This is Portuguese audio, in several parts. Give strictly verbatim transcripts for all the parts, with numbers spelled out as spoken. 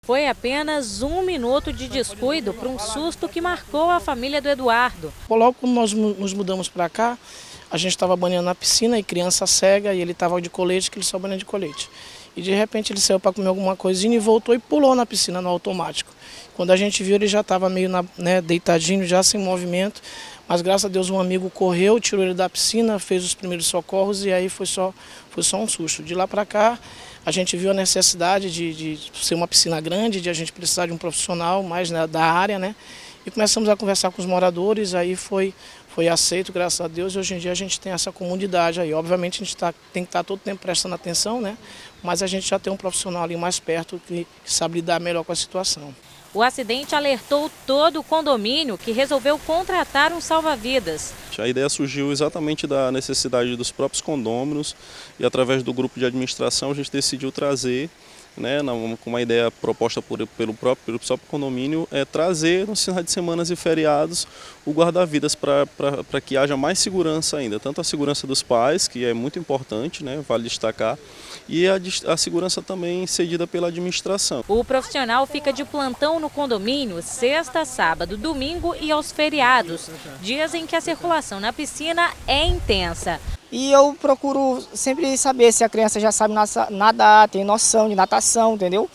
Foi apenas um minuto de descuido para um susto que marcou a família do Eduardo. Logo quando nós nos mudamos para cá, a gente estava banhando na piscina e criança cega, e ele estava de colete, que ele só banha de colete. E de repente ele saiu para comer alguma coisinha e voltou e pulou na piscina no automático. Quando a gente viu, ele já estava meio na, né, deitadinho, já sem movimento. Mas graças a Deus um amigo correu, tirou ele da piscina, fez os primeiros socorros e aí foi só, foi só um susto. De lá para cá, a gente viu a necessidade de, de ser uma piscina grande, de a gente precisar de um profissional mais, né, da área, né? E começamos a conversar com os moradores, aí foi, foi aceito, graças a Deus, e hoje em dia a gente tem essa comunidade aí. Obviamente a gente tá, tem que estar todo tempo prestando atenção, né? Mas a gente já tem um profissional ali mais perto que, que sabe lidar melhor com a situação. O acidente alertou todo o condomínio, que resolveu contratar um salva-vidas. A ideia surgiu exatamente da necessidade dos próprios condôminos e através do grupo de administração a gente decidiu trazer, né, com uma ideia proposta por, pelo, próprio, pelo próprio condomínio, é trazer nos finais de semana e feriados o guarda-vidas para que haja mais segurança ainda, tanto a segurança dos pais, que é muito importante, né, vale destacar, e a, a segurança também cedida pela administração. O profissional fica de plantão no condomínio sexta, sábado, domingo e aos feriados, dias em que a circulação na piscina é intensa. E eu procuro sempre saber se a criança já sabe nadar, tem noção de natação, entendeu?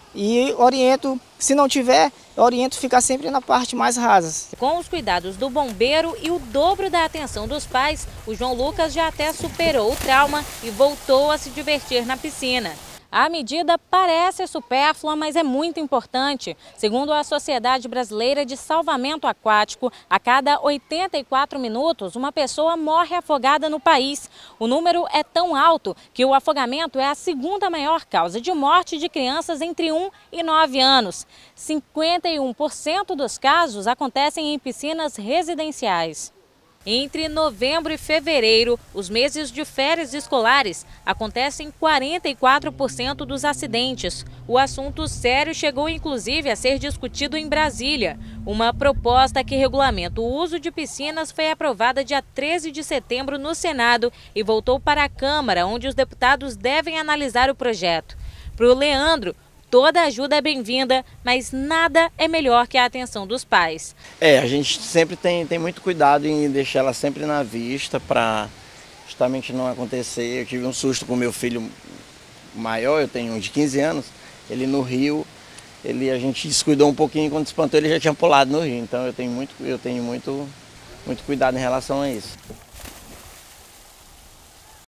E oriento, se não tiver, eu oriento ficar sempre na parte mais rasa. Com os cuidados do bombeiro e o dobro da atenção dos pais, o João Lucas já até superou o trauma e voltou a se divertir na piscina. A medida parece supérflua, mas é muito importante. Segundo a Sociedade Brasileira de Salvamento Aquático, a cada oitenta e quatro minutos, uma pessoa morre afogada no país. O número é tão alto que o afogamento é a segunda maior causa de morte de crianças entre um e nove anos. cinquenta e um por cento dos casos acontecem em piscinas residenciais. Entre novembro e fevereiro, os meses de férias escolares, acontecem quarenta e quatro por cento dos acidentes. O assunto sério chegou inclusive a ser discutido em Brasília. Uma proposta que regulamenta o uso de piscinas foi aprovada dia treze de setembro no Senado e voltou para a Câmara, onde os deputados devem analisar o projeto. Para o Leandro, toda ajuda é bem-vinda, mas nada é melhor que a atenção dos pais. É, a gente sempre tem, tem muito cuidado em deixar ela sempre na vista para justamente não acontecer. Eu tive um susto com meu filho maior, eu tenho um de quinze anos, ele no rio, ele, a gente descuidou um pouquinho, quando espantou ele já tinha pulado no rio, então eu tenho muito, eu tenho muito, muito cuidado em relação a isso.